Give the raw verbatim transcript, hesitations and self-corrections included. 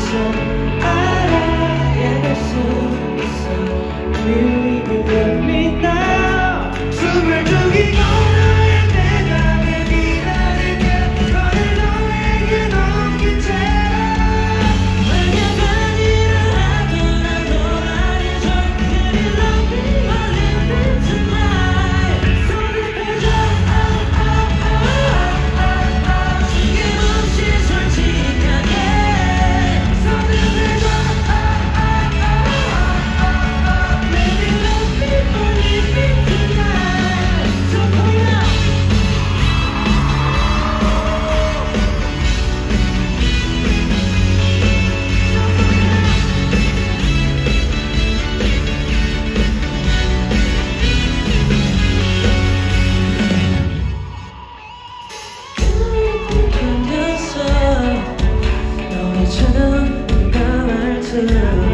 알아야 할 수 있어. Do you even love me now? 숨을 죽이고 너의 내 맘을 기다리면 너를 너에게 넘긴 채 만약 아니라 하더라도 말해줘. Can you love me a little bit tonight? 손을 펴줘. 숨김없이 솔직하게 손을 펴줘. Baby love me a little bit tonight. So come on. 혼자서 너의 처음 감을 들어